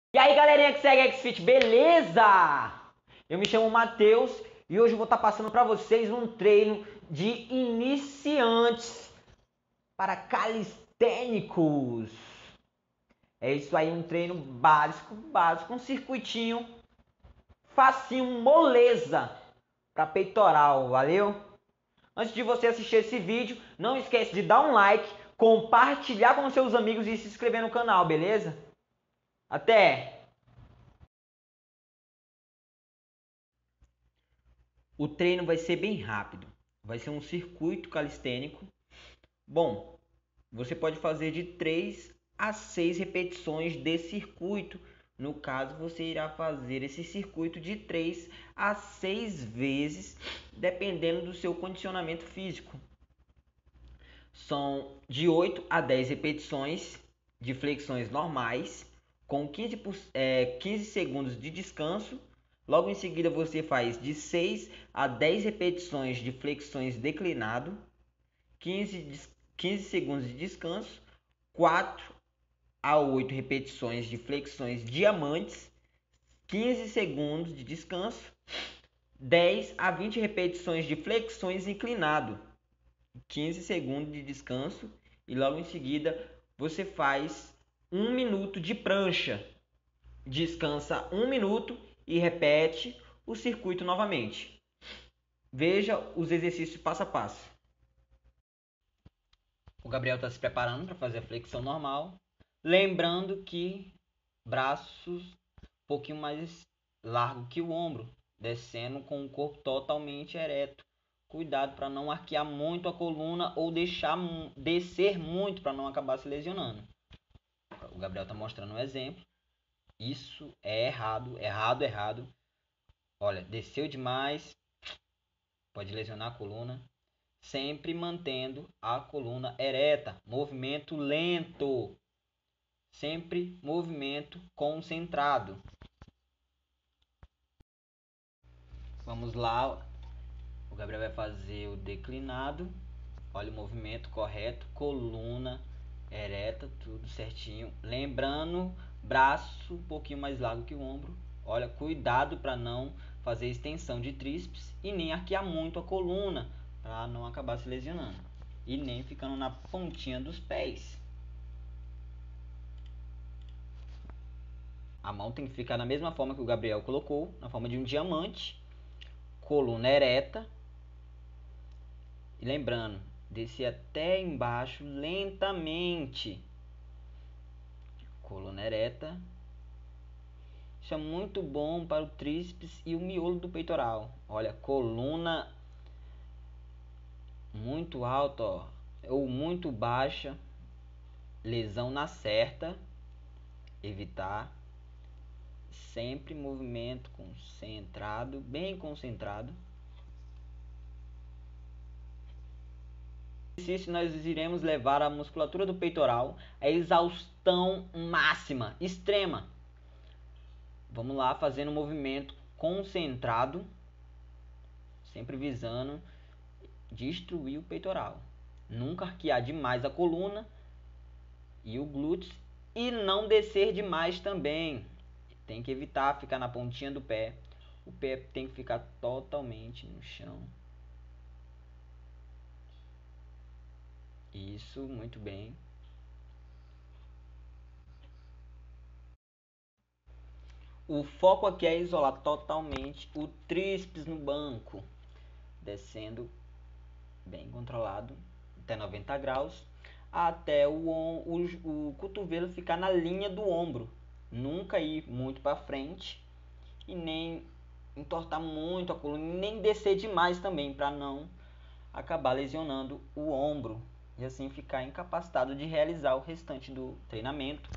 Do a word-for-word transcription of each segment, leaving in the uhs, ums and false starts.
E aí galerinha que segue X-Fit, beleza? Eu me chamo Matheus e hoje eu vou estar passando para vocês um treino de iniciantes para calistênicos. É isso aí, um treino básico, básico, um circuitinho facinho, moleza para peitoral, valeu? Antes de você assistir esse vídeo, não esquece de dar um like, compartilhar com seus amigos e se inscrever no canal, beleza? Até! O treino vai ser bem rápido, vai ser um circuito calistênico. Bom, você pode fazer de três a seis repetições de circuito. No caso, você irá fazer esse circuito de três a seis vezes, dependendo do seu condicionamento físico. São de oito a dez repetições de flexões normais, com quinze, por, é, quinze segundos de descanso. Logo em seguida você faz de seis a dez repetições de flexões declinado, quinze, quinze segundos de descanso, quatro a oito repetições de flexões diamantes, quinze segundos de descanso, dez a vinte repetições de flexões inclinado, quinze segundos de descanso e logo em seguida você faz um minuto de prancha, descansa um minuto e repete o circuito novamente. Veja os exercícios passo a passo. O Gabriel está se preparando para fazer a flexão normal. Lembrando que braços um pouquinho mais largo que o ombro, descendo com o corpo totalmente ereto. Cuidado para não arquear muito a coluna ou deixar descer muito para não acabar se lesionando. O Gabriel está mostrando um exemplo. Isso é errado, errado, errado. Olha, desceu demais, pode lesionar a coluna. Sempre mantendo a coluna ereta, movimento lento, sempre movimento concentrado. Vamos lá, o Gabriel vai fazer o declinado. Olha o movimento correto, coluna ereta, tudo certinho. Lembrando, braço um pouquinho mais largo que o ombro. Olha, cuidado para não fazer extensão de tríceps e nem arquear muito a coluna, para não acabar se lesionando. E nem ficando na pontinha dos pés. A mão tem que ficar na mesma forma que o Gabriel colocou, na forma de um diamante. Coluna ereta. E lembrando, descer até embaixo lentamente. Coluna ereta. Isso é muito bom para o tríceps e o miolo do peitoral. Olha, coluna muito alta, ó, ou muito baixa. Lesão na certa. Evitar. Sempre movimento concentrado, bem concentrado. Exercício nós iremos levar a musculatura do peitoral à exaustão máxima, extrema. Vamos lá, fazendo um movimento concentrado, sempre visando destruir o peitoral. Nunca arquear demais a coluna e o glúteo e não descer demais também. Tem que evitar ficar na pontinha do pé. O pé tem que ficar totalmente no chão. Isso, muito bem. O foco aqui é isolar totalmente o tríceps no banco, descendo bem controlado até noventa graus, até o, o, o cotovelo ficar na linha do ombro. Nunca ir muito para frente e nem entortar muito a coluna, nem descer demais também, para não acabar lesionando o ombro e assim ficar incapacitado de realizar o restante do treinamento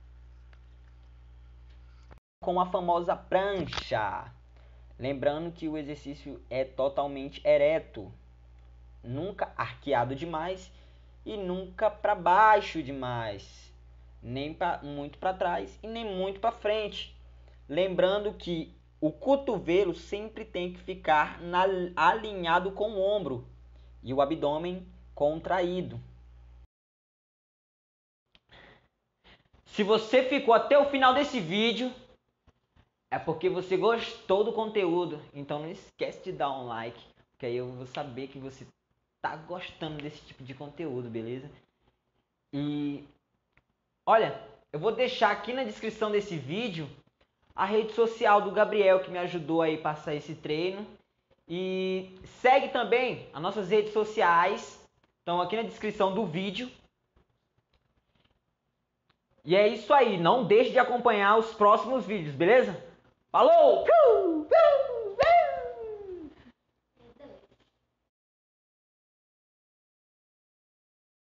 com a famosa prancha. Lembrando que o exercício é totalmente ereto, nunca arqueado demais e nunca para baixo demais, nem pra, muito para trás e nem muito para frente. Lembrando que o cotovelo sempre tem que ficar na, alinhado com o ombro e o abdômen contraído. Se você ficou até o final desse vídeo, é porque você gostou do conteúdo. Então não esquece de dar um like, porque aí eu vou saber que você tá gostando desse tipo de conteúdo, beleza? E olha, eu vou deixar aqui na descrição desse vídeo a rede social do Gabriel, que me ajudou aí a passar esse treino. E segue também as nossas redes sociais, estão aqui na descrição do vídeo. E é isso aí, não deixe de acompanhar os próximos vídeos, beleza? Falou!